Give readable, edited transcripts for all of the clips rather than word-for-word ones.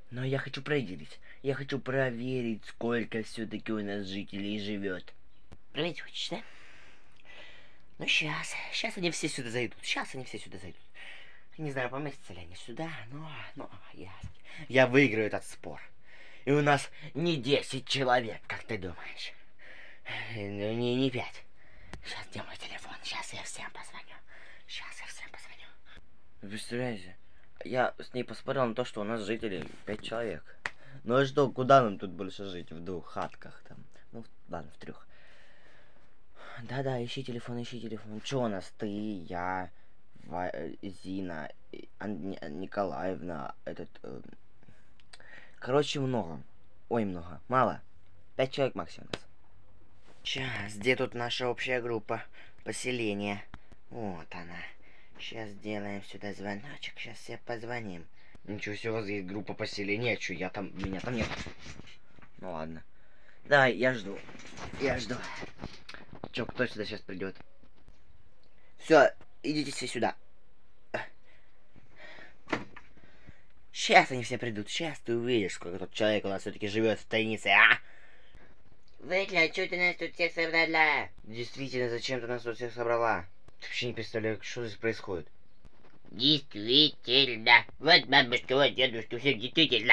Но я хочу проверить. Я хочу проверить, сколько все-таки у нас жителей живет. Проверить хочешь, да? Ну, сейчас они все сюда зайдут. Не знаю, поместятся ли они сюда, но я выиграю этот спор. И у нас не 10 человек, как ты думаешь. Ну, не 5. Сейчас где мой телефон? Сейчас я всем позвоню. Представляете, я с ней поспорил на то, что у нас жителей 5 человек. Ну и что, куда нам тут больше жить? В 2 хатках там. Ну, ладно, в 3. Да, ищи телефон. Че у нас? Ты, я, Зина, Николаевна, короче, много. Ой, много. Мало. 5 человек максимум у нас. Сейчас, где тут наша общая группа? Поселение. Вот она. Сейчас сделаем сюда звоночек. Сейчас все позвоним. Ничего себе, у вас есть группа поселения. Че, меня там нет. Ну ладно. Давай, я жду. Че, кто сюда сейчас придет? Все, идите все сюда. Сейчас они все придут. Сейчас ты увидишь, сколько тут человек у нас все-таки живет в тайнице, а? Выкля, что ты нас тут всех собрала? Действительно, зачем ты нас тут всех собрала? Ты вообще не представляю, что здесь происходит. Действительно. Вот бабушка, вот дедушка, все действительно.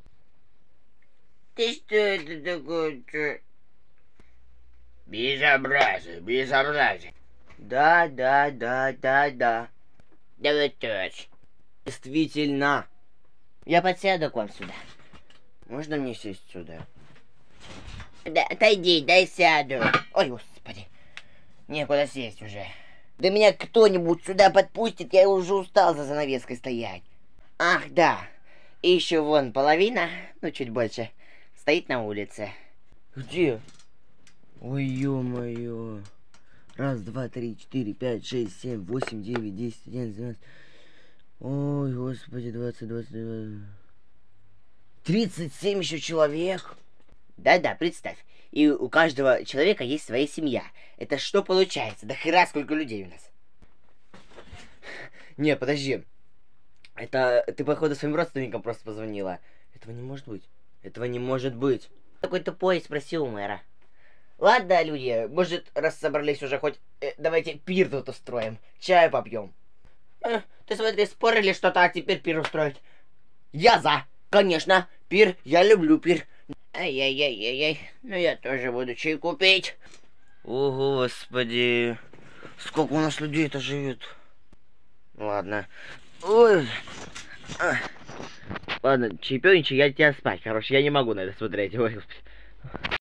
Ты что это такое? Безобразие. Да. Да вот точно. Действительно. Я подсяду к вам сюда. Можно мне сесть сюда? Да, отойди, дай сяду. Ой, господи. Некуда сесть уже. Да меня кто-нибудь сюда подпустит, я уже устал за занавеской стоять. Ах, да. И еще вон половина, ну чуть больше, стоит на улице. Где? Ой, ё-моё. 1, 2, 3, 4, 5, 6, 7, 8, 9, 10, 11, 12. Ой, господи, 20, 22. 37 еще человек. Да, представь. И у каждого человека есть своя семья. Это что получается? Да хера сколько людей у нас. Не, подожди. Это ты, походу, своим родственникам просто позвонила. Этого не может быть. Какой тупой, спросил у мэра. Ладно, люди, может, раз собрались уже, хоть давайте пир тут устроим. Чай попьем. Ты смотри, спорили что-то, а теперь пир устроить. Я за. Конечно, пир. Я люблю пир. Ай-яй-яй-яй-яй. Ну я тоже буду чайку пить. О, господи. Сколько у нас людей-то живет. Ладно. Ой. Ладно, чайпёничай, я тебя спать. Короче, я не могу на это смотреть. Ой, господи.